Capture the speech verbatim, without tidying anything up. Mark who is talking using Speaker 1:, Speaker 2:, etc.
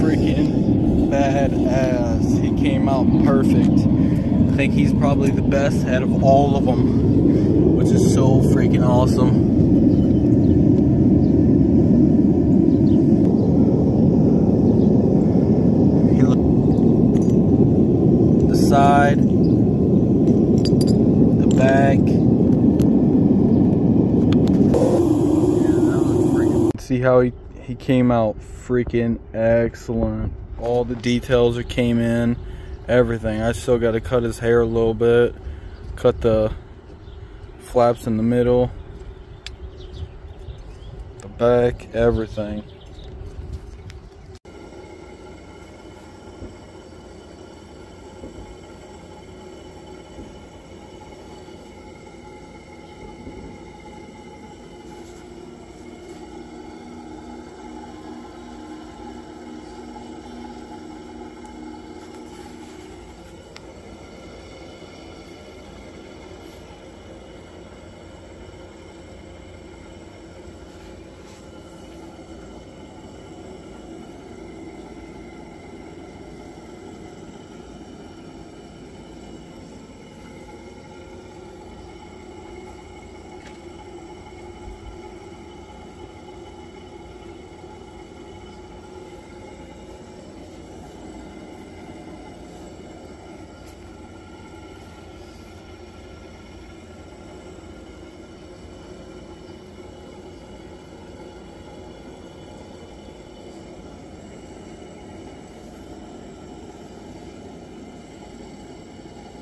Speaker 1: freaking badass. He came out perfect. I think he's probably the best out of all of them, which is so freaking awesome. He looked the side, the back. See how he, he came out freaking excellent. All the details that came in, everything. I still got to cut his hair a little bit, cut the flaps in the middle, the back, everything.